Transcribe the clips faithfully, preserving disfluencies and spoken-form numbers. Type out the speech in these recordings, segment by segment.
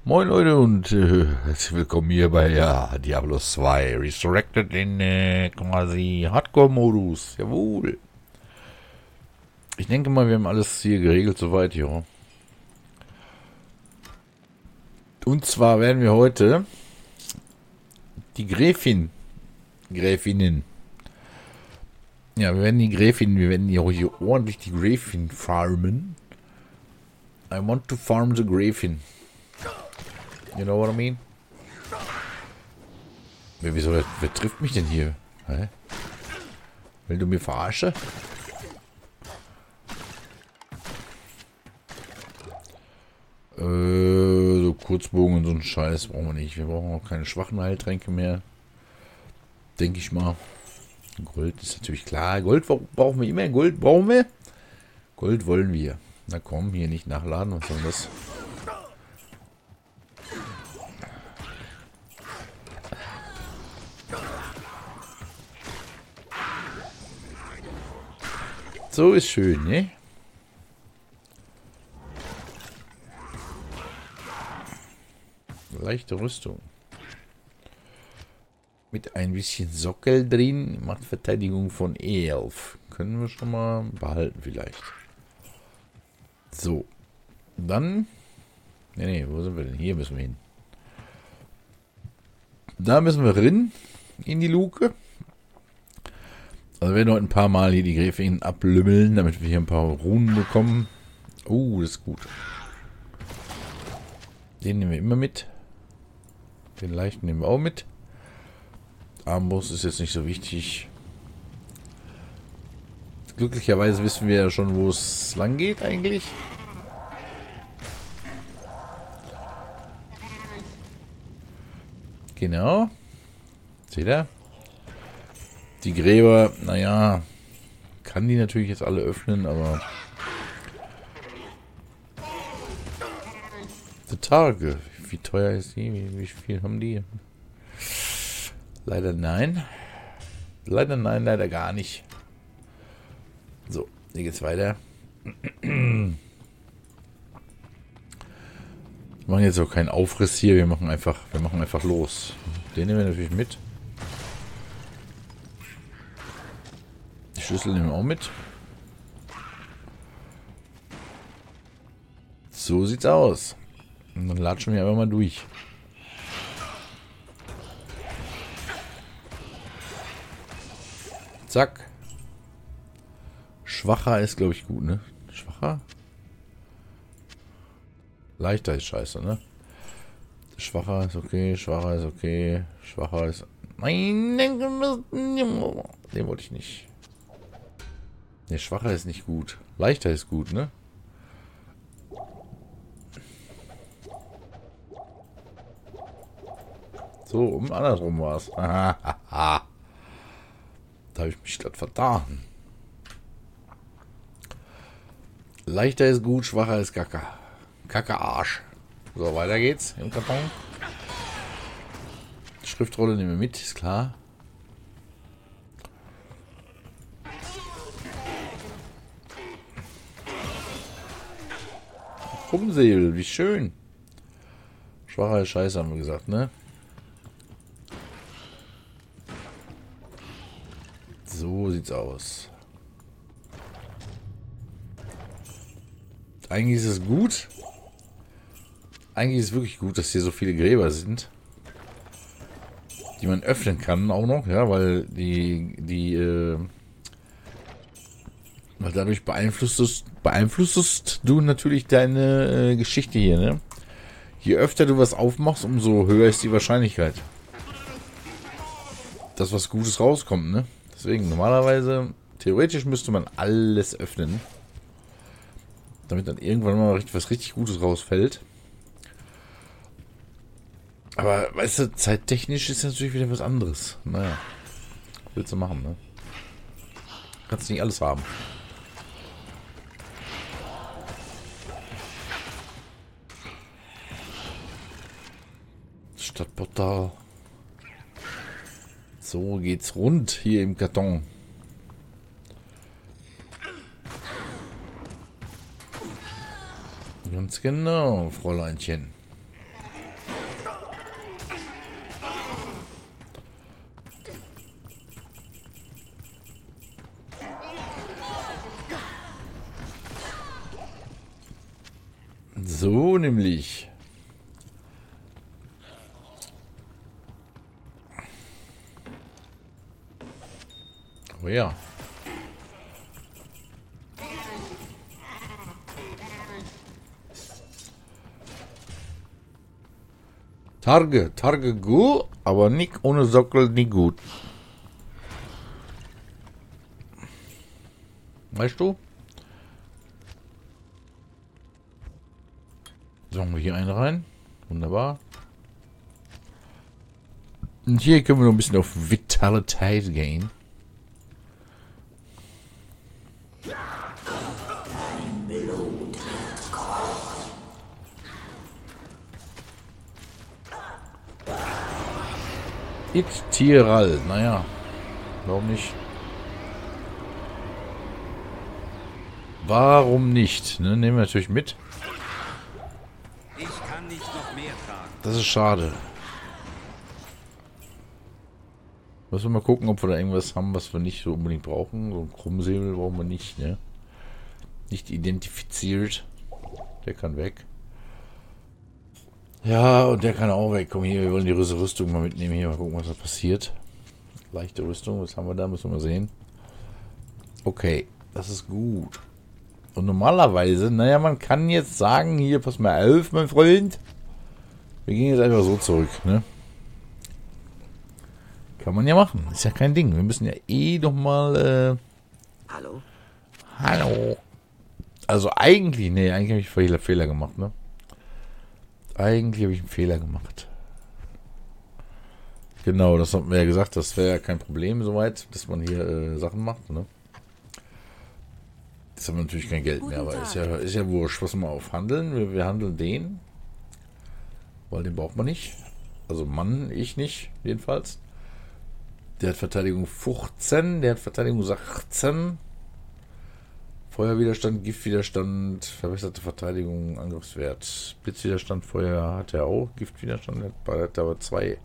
Moin Leute und äh, herzlich willkommen hier bei ja, Diablo zwei Resurrected in äh, quasi Hardcore-Modus. Jawohl. Ich denke mal, wir haben alles hier geregelt soweit, ja. Und zwar werden wir heute die Gräfin, Gräfinnen, ja, wir werden die Gräfin, wir werden hier, hier ordentlich die Gräfin farmen. I want to farm the Gräfin. You know what I mean? Wer, wieso, wer, wer trifft mich denn hier? Hä? Will du mir verarschen? Äh, so Kurzbogen und so ein Scheiß brauchen wir nicht. Wir brauchen auch keine schwachen Heiltränke mehr. Denke ich mal. Gold ist natürlich klar. Gold brauchen wir immer. Gold brauchen wir. Gold wollen wir. Na komm, hier nicht nachladen. Was soll das? So ist schön, ne? Leichte Rüstung. Mit ein bisschen Sockel drin. Macht Verteidigung von elf. Können wir schon mal behalten vielleicht. So. Dann. Ne, ne, wo sind wir denn? Hier müssen wir hin. Da müssen wir rein. In die Luke. Also wir werden heute ein paar Mal hier die Gräfin ablümmeln, damit wir hier ein paar Runen bekommen. Oh, das ist gut. Den nehmen wir immer mit. Den leichten nehmen wir auch mit. Armbrust ist jetzt nicht so wichtig. Glücklicherweise wissen wir ja schon, wo es lang geht eigentlich. Genau. Seht ihr? Die Gräber, naja, kann die natürlich jetzt alle öffnen, aber... Die Tage, wie teuer ist die? Wie, wie viel haben die? Leider nein. Leider nein, leider gar nicht. So, hier geht's weiter. Wir machen jetzt auch keinen Aufriss hier, wir machen einfach, wir machen einfach los. Den nehmen wir natürlich mit. Die Schlüssel nehmen wir auch mit. So sieht's aus. Und dann latschen wir einfach mal durch. Zack. Schwacher ist, glaube ich, gut, ne? Schwacher? Leichter ist scheiße, ne? Schwacher ist okay, schwacher ist okay, schwacher ist... Nein, den wollte ich nicht. Ne, schwacher ist nicht gut. Leichter ist gut, ne? So, um andersrum war es. Da habe ich mich glatt vertan. Leichter ist gut, schwacher ist Kacke. Kacke Arsch. So, weiter geht's im Karton. Die Schriftrolle nehmen wir mit, ist klar. Rumseel, wie schön. Schwacher ist scheiße, haben wir gesagt, ne? So sieht's aus. Eigentlich ist es gut. Eigentlich ist es wirklich gut, dass hier so viele Gräber sind. Die man öffnen kann auch noch, ja, weil die, die, äh, weil dadurch beeinflusst, beeinflusst du natürlich deine äh, Geschichte hier, ne? Je öfter du was aufmachst, umso höher ist die Wahrscheinlichkeit, dass was Gutes rauskommt, ne? Deswegen, normalerweise, theoretisch müsste man alles öffnen, damit dann irgendwann mal was richtig Gutes rausfällt. Aber, weißt du, zeittechnisch ist natürlich wieder was anderes. Naja, was willst du machen, ne? Kannst nicht alles haben. Stadtportal. So geht's rund hier im Karton. Ganz genau, Fräuleinchen. So nämlich. Oh ja. Targe, Targe gut, aber nicht ohne Sockel nicht gut. Weißt du? Sagen wir hier einen rein. Wunderbar. Und hier können wir noch ein bisschen auf Vitalität gehen. It-Tiral. Naja, warum nicht? Warum nicht? Ne, nehmen wir natürlich mit. Ich kann nicht noch mehr tragen. Das ist schade. Müssen wir mal gucken, ob wir da irgendwas haben, was wir nicht so unbedingt brauchen. So ein Krummsäbel brauchen wir nicht, ne? Nicht identifiziert. Der kann weg. Ja, und der kann auch weg. Komm hier, wir wollen die Rüstung mal mitnehmen. Hier, mal gucken, was da passiert. Leichte Rüstung, was haben wir da? Müssen wir mal sehen. Okay, das ist gut. Und normalerweise, naja, man kann jetzt sagen, hier, pass mal auf, mein Freund. Wir gehen jetzt einfach so zurück, ne? Kann man ja machen. Ist ja kein Ding. Wir müssen ja eh doch mal, äh... Hallo? Hallo. Also eigentlich, nee, eigentlich habe ich Fehler, Fehler gemacht, ne? Eigentlich habe ich einen Fehler gemacht. Genau, das haben wir ja gesagt, das wäre ja kein Problem soweit, dass man hier äh, Sachen macht, ne? Jetzt haben wir natürlich kein Geld mehr, aber ist ja, ist ja wurscht. Was wir auf handeln? Wir, wir handeln den. Weil den braucht man nicht. Also Mann, ich nicht, jedenfalls. Der hat Verteidigung fünfzehn, der hat Verteidigung sechzehn. Feuerwiderstand, Giftwiderstand, verbesserte Verteidigung, Angriffswert. Blitzwiderstand, Feuer hat er auch. Giftwiderstand hat, hat aber zwei.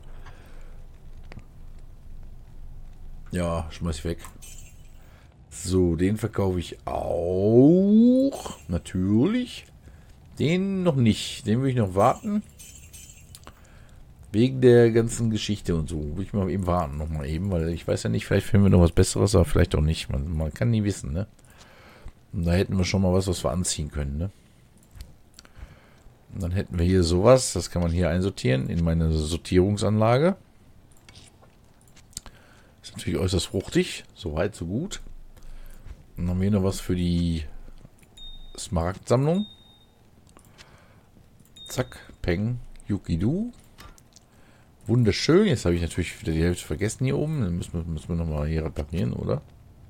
Ja, schmeiß ich weg. So, den verkaufe ich auch. Natürlich. Den noch nicht. Den will ich noch warten. Wegen der ganzen Geschichte und so. Will ich mal eben warten. Noch mal eben, weil ich weiß ja nicht, vielleicht finden wir noch was Besseres, aber vielleicht auch nicht. Man, man kann nie wissen, ne? Und da hätten wir schon mal was, was wir anziehen können, ne? Und dann hätten wir hier sowas. Das kann man hier einsortieren in meine Sortierungsanlage. Ist natürlich äußerst fruchtig. So weit, so gut. Dann haben wir hier noch was für die Smaragdsammlung. Zack, Peng, Yukidu. Wunderschön. Jetzt habe ich natürlich wieder die Hälfte vergessen hier oben. Dann müssen wir, müssen wir nochmal hier reparieren, oder?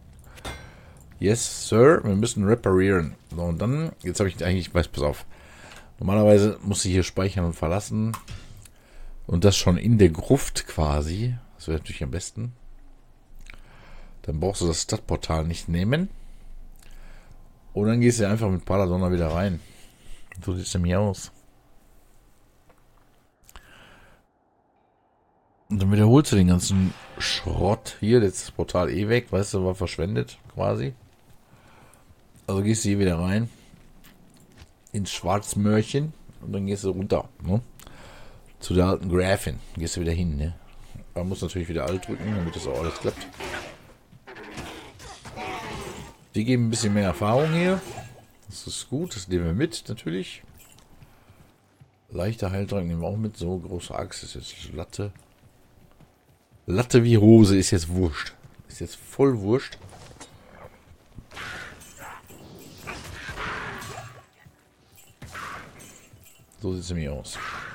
Yes, Sir. Wir müssen reparieren. So, und dann, jetzt habe ich eigentlich, weiß, pass auf. Normalerweise muss ich hier speichern und verlassen. Und das schon in der Gruft quasi. Das wäre natürlich am besten. Dann brauchst du das Stadtportal nicht nehmen. Und dann gehst du einfach mit Paladonna wieder rein. So sieht es nämlich aus. Und dann wiederholst du den ganzen Schrott hier. Jetzt ist das Portal eh weg. Weißt du, war verschwendet quasi. Also gehst du hier wieder rein. Ins Schwarzmörchen. Und dann gehst du runter. Ne? Zu der alten Gräfin. Gehst du wieder hin. Ne? Man muss natürlich wieder alt drücken, damit das auch alles klappt. Die geben ein bisschen mehr Erfahrung hier. Das ist gut. Das nehmen wir mit, natürlich. Leichter Heiltrank nehmen wir auch mit. So, große Axt ist jetzt Latte. Latte wie Hose ist jetzt wurscht. Ist jetzt voll wurscht. So sieht es nämlich aus.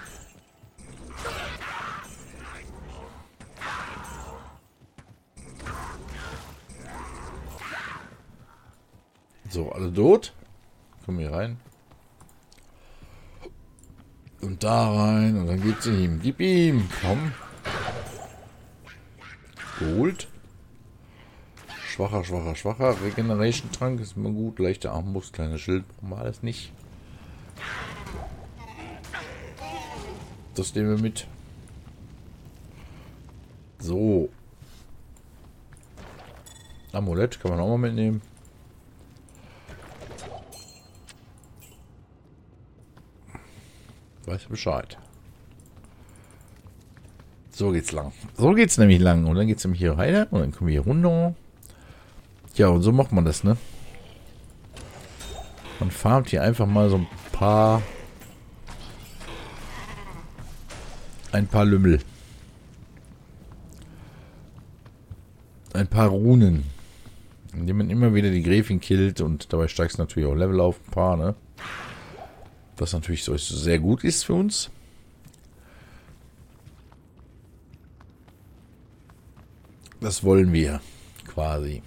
So, alle tot. Kommen hier rein. Und da rein. Und dann geht's ihm. Gib ihm. Komm. Geholt. Schwacher, schwacher, schwacher. Regeneration Trank ist immer gut. Leichter Armbrust, kleines Schild. Brauchen wir alles nicht. Das nehmen wir mit. So. Amulett kann man auch mal mitnehmen. Weißt du Bescheid. So geht's lang. So geht's nämlich lang. Und dann geht's nämlich hier weiter. Und dann kommen wir hier runter. Ja, und so macht man das, ne? Man farmt hier einfach mal so ein paar... Ein paar Lümmel. Ein paar Runen. Indem man immer wieder die Gräfin killt. Und dabei steigst du natürlich auch Level auf ein paar, ne? Was natürlich so sehr gut ist für uns. Das wollen wir quasi.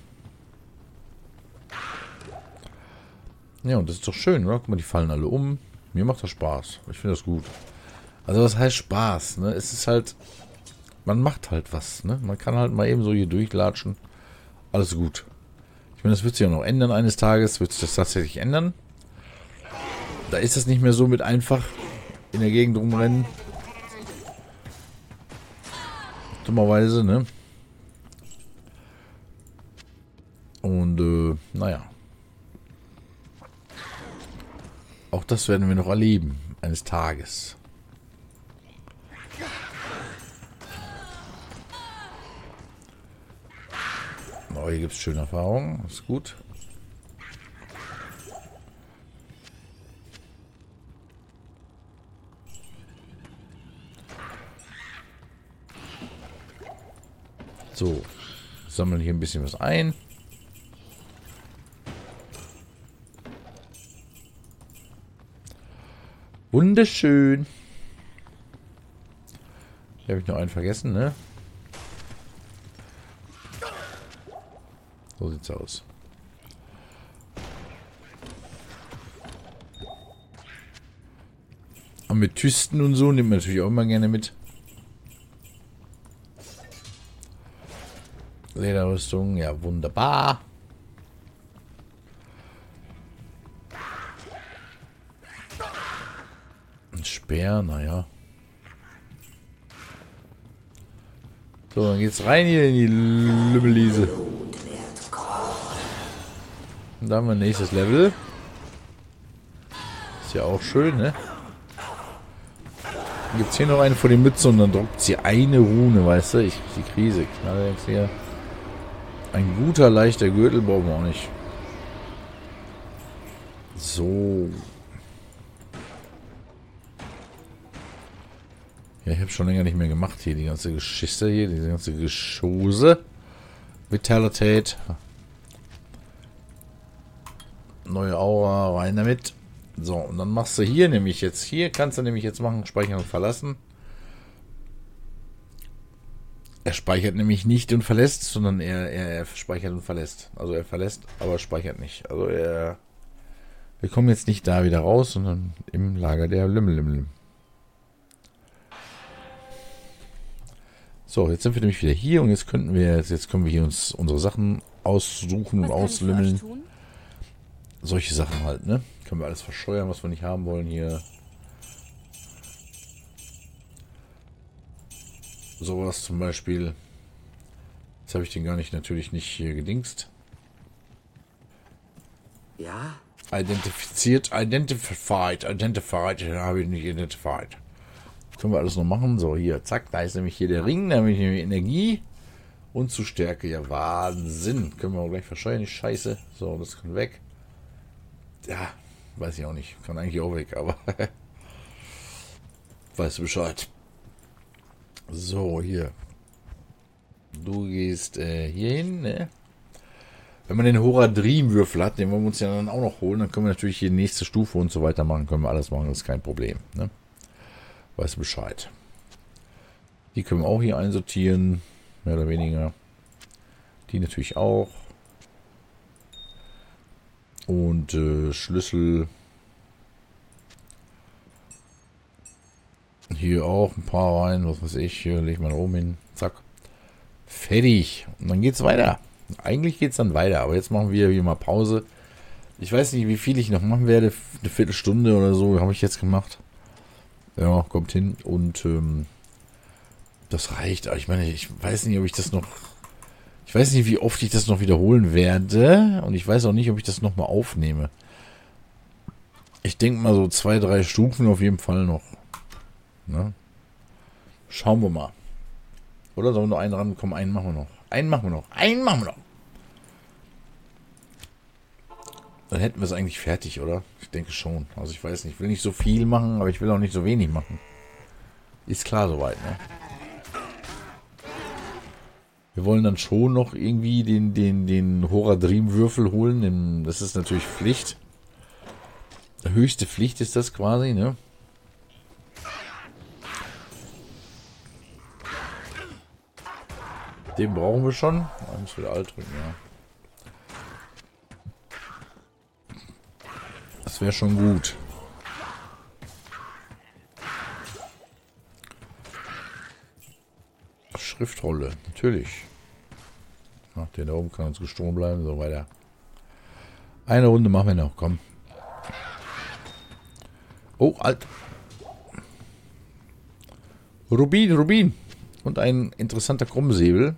Ja, und das ist doch schön, oder? Guck mal, die fallen alle um. Mir macht das Spaß. Ich finde das gut. Also was heißt Spaß, ne? Es ist halt, man macht halt was, ne? Man kann halt mal eben so hier durchlatschen. Alles gut. Ich meine, das wird sich ja noch ändern eines Tages. Wird sich das tatsächlich ändern. Da ist es nicht mehr so mit einfach in der Gegend rumrennen. Dummerweise, ne? Und, äh, naja. Auch das werden wir noch erleben. Eines Tages. Oh, hier gibt es schöne Erfahrungen. Ist gut. So. Sammeln hier ein bisschen was ein. Wunderschön. Hier habe ich noch einen vergessen, ne? So sieht's aus. Amethysten und so nehmen wir natürlich auch immer gerne mit. Lederrüstung, ja wunderbar. Ein Speer, naja. So, dann geht's rein hier in die Lümmeliese. Und da haben wir nächstes Level. Ist ja auch schön, ne? Dann gibt's hier noch einen vor die Mütze und dann droppt sie eine Rune, weißt du? Ich krieg die Krise. Knalle jetzt hier. Ein guter, leichter Gürtel brauchen wir auch nicht. So. Ja, ich habe schon länger nicht mehr gemacht hier. Die ganze Geschichte hier. Diese ganze Geschosse. Vitalität. Neue Aura. Rein damit. So, und dann machst du hier nämlich jetzt. Hier kannst du nämlich jetzt machen. Speichern und verlassen. Er speichert nämlich nicht und verlässt, sondern er, er, er speichert und verlässt. Also er verlässt, aber speichert nicht. Also er... Wir kommen jetzt nicht da wieder raus, sondern im Lager der Lümmel. So, jetzt sind wir nämlich wieder hier und jetzt könnten wir, jetzt können wir hier uns unsere Sachen aussuchen und auslümmeln. Solche Sachen halt, ne? Können wir alles verscheuern, was wir nicht haben wollen hier. Sowas zum Beispiel. Jetzt habe ich den gar nicht, natürlich nicht hier gedingst. Ja? Identifiziert, identified, identified, habe ich nicht identified. Können wir alles noch machen. So, hier, zack, da ist nämlich hier der Ring, da habe ich nämlich Energie und zu Stärke. Ja, Wahnsinn. Können wir auch gleich verscheuern, die Scheiße. So, das kann weg. Ja, weiß ich auch nicht. Kann eigentlich auch weg, aber weißt du Bescheid. So, hier. Du gehst äh, hier hin, ne? Wenn man den Horadrim-Würfel hat, den wollen wir uns ja dann auch noch holen, dann können wir natürlich hier nächste Stufe und so weiter machen. Können wir alles machen, das ist kein Problem, ne? Weißt du Bescheid. Die können wir auch hier einsortieren, mehr oder weniger. Die natürlich auch. Und äh, Schlüssel. Hier auch ein paar rein, was weiß ich. Hier lege ich mal oben hin. Zack. Fertig. Und dann geht's weiter. Eigentlich geht's dann weiter, aber jetzt machen wir hier mal Pause. Ich weiß nicht, wie viel ich noch machen werde. Eine Viertelstunde oder so habe ich jetzt gemacht. Ja, kommt hin. Und ähm, das reicht. Aber ich meine, ich weiß nicht, ob ich das noch... Ich weiß nicht, wie oft ich das noch wiederholen werde. Und ich weiß auch nicht, ob ich das nochmal aufnehme. Ich denke mal so zwei, drei Stufen auf jeden Fall noch. Ne? Schauen wir mal. Oder sollen wir noch einen rankommen? Einen machen wir noch. Einen machen wir noch. Einen machen wir noch. Dann hätten wir es eigentlich fertig, oder? Ich denke schon. Also ich weiß nicht. Ich will nicht so viel machen, aber ich will auch nicht so wenig machen. Ist klar soweit, ne? Wir wollen dann schon noch irgendwie den, den, den Horadrim-Würfel holen. Den, das ist natürlich Pflicht. Höchste Pflicht ist das quasi, ne? Den brauchen wir schon. Ich muss wieder alt drücken, ja. Das wäre schon gut. Schriftrolle, natürlich. Ach, der da oben kann uns gestohlen bleiben, so weiter. Eine Runde machen wir noch, komm. Oh, alt. Rubin, Rubin. Und ein interessanter Krummsäbel.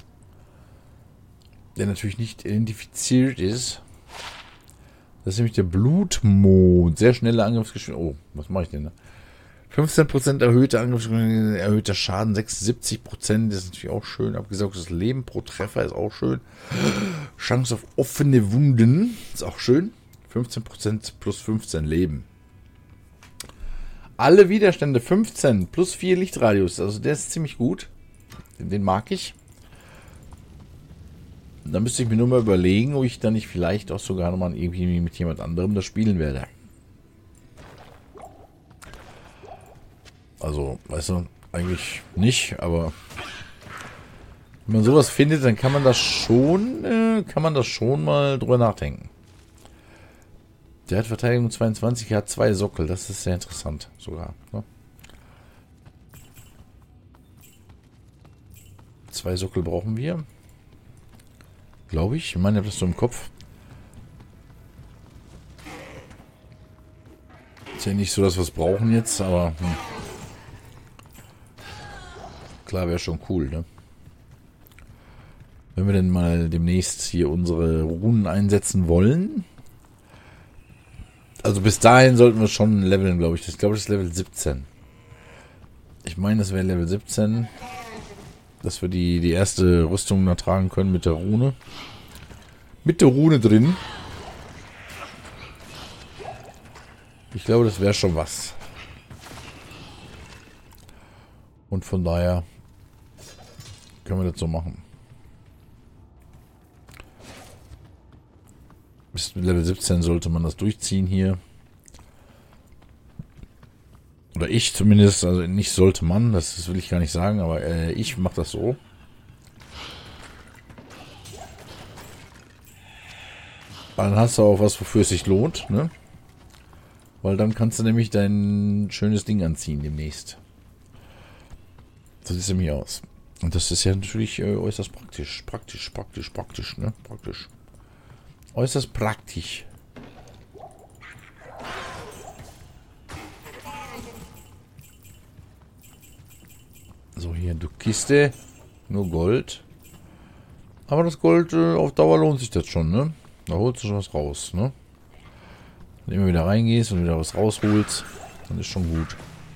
Der natürlich nicht identifiziert ist. Das ist nämlich der Blutmond. Sehr schnelle Angriffsgeschwindigkeit. Oh, was mache ich denn da? fünfzehn Prozent erhöhte Angriffsgeschwindigkeit, erhöhter Schaden, sechsundsiebzig Prozent. Das ist natürlich auch schön. Abgesaugtes Leben pro Treffer ist auch schön. Chance auf offene Wunden ist auch schön. fünfzehn Prozent plus fünfzehn Leben. Alle Widerstände fünfzehn plus vier Lichtradius. Also der ist ziemlich gut. Den, den mag ich. Da müsste ich mir nur mal überlegen, ob ich dann nicht vielleicht auch sogar nochmal irgendwie mit jemand anderem das spielen werde. Also, weißt du, eigentlich nicht, aber wenn man sowas findet, dann kann man das schon, äh, kann man das schon mal drüber nachdenken. Der hat Verteidigung zweiundzwanzig, er hat zwei Sockel, das ist sehr interessant sogar. Ne? Zwei Sockel brauchen wir. Glaube ich. Ich meine, ich habe das so im Kopf. Ist ja nicht so, dass wir es brauchen jetzt, aber hm. Klar, wäre schon cool, ne? Wenn wir denn mal demnächst hier unsere Runen einsetzen wollen. Also bis dahin sollten wir schon leveln, glaube ich. Ich glaube, das ist Level siebzehn. Ich meine, das wäre Level siebzehn. Dass wir die, die erste Rüstung da tragen können mit der Rune. Mit der Rune drin. Ich glaube, das wäre schon was. Und von daher können wir das so machen. Bis Level siebzehn sollte man das durchziehen hier. Oder ich zumindest, also nicht sollte man, das, das will ich gar nicht sagen, aber äh, ich mache das so. Dann hast du auch was, wofür es sich lohnt, ne? Weil dann kannst du nämlich dein schönes Ding anziehen demnächst. So sieht es nämlich aus. Und das ist ja natürlich äh, äußerst praktisch. Praktisch, praktisch, praktisch, ne? Praktisch. Äußerst praktisch. So, hier, du Kiste. Nur Gold. Aber das Gold, äh, auf Dauer lohnt sich das schon, ne? Da holst du schon was raus, ne? Wenn du immer wieder reingehst und wieder was rausholst, dann ist schon gut.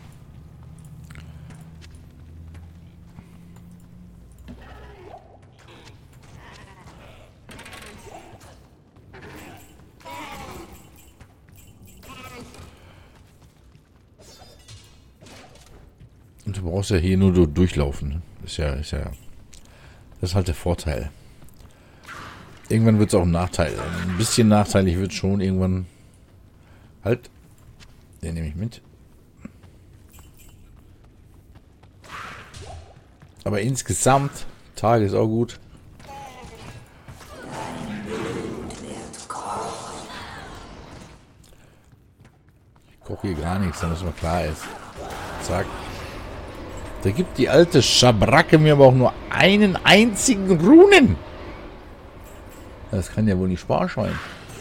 Und du brauchst ja hier nur durchlaufen. Ist ja, ist ja. Das ist halt der Vorteil. Irgendwann wird es auch ein Nachteil. Ein bisschen nachteilig wird schon irgendwann. Halt. Den nehme ich mit. Aber insgesamt, Tag ist auch gut. Ich koche hier gar nichts, damit es mal klar ist. Zack. Da gibt die alte Schabracke mir aber auch nur einen einzigen Runen. Das kann ja wohl nicht Spaß sein.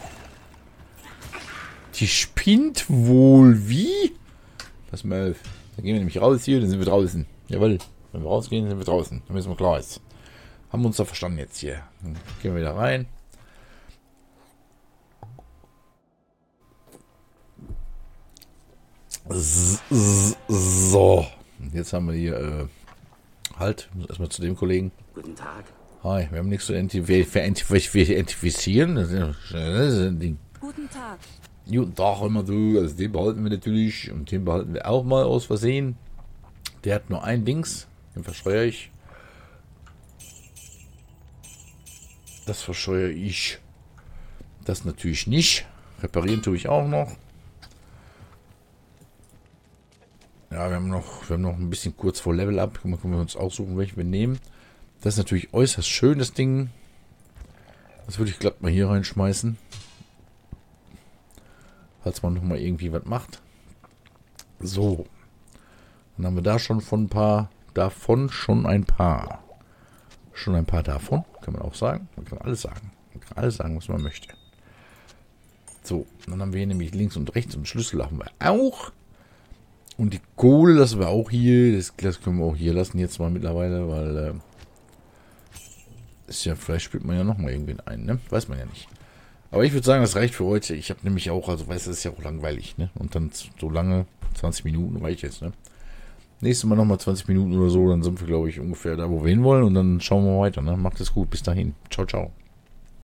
Die spinnt wohl wie? Pass mal auf. Dann gehen wir nämlich raus hier, dann sind wir draußen. Jawohl. Wenn wir rausgehen, sind wir draußen. Dann müssen wir klar ist. Haben wir uns da verstanden jetzt hier. Dann gehen wir wieder rein. So, jetzt haben wir hier, äh, halt, erstmal zu dem Kollegen. Guten Tag. Hi, wir haben nichts zu identifizieren. Das ist ein Ding. Guten Tag. Guten Tag, immer du. Also den behalten wir natürlich und den behalten wir auch mal aus Versehen. Der hat nur ein Dings. Den verscheuere ich. Das verscheuere ich. Das natürlich nicht. Reparieren tue ich auch noch. Ja, wir haben noch, wir haben noch ein bisschen kurz vor Level Up. Mal können wir uns aussuchen, welchen wir nehmen. Das ist natürlich äußerst schön, das Ding. Das würde ich glatt mal hier reinschmeißen. Falls man noch mal irgendwie was macht. So. Dann haben wir da schon von ein paar, davon schon ein paar. Schon ein paar davon, kann man auch sagen. Man kann alles sagen. Man kann alles sagen, was man möchte. So, dann haben wir hier nämlich links und rechts und Schlüssel haben wir auch. Und die Kohle lassen wir auch hier. Das, das können wir auch hier lassen jetzt mal mittlerweile, weil äh, ist ja, vielleicht spielt man ja noch mal irgendwen ein, ne? Weiß man ja nicht. Aber ich würde sagen, das reicht für heute. Ich habe nämlich auch, also weißt du, das ist ja auch langweilig, ne? Und dann so lange, zwanzig Minuten reicht jetzt, ne? Nächstes Mal nochmal zwanzig Minuten oder so, dann sind wir, glaube ich, ungefähr da, wo wir hinwollen. Und dann schauen wir weiter, ne? Macht es gut, bis dahin. Ciao, ciao.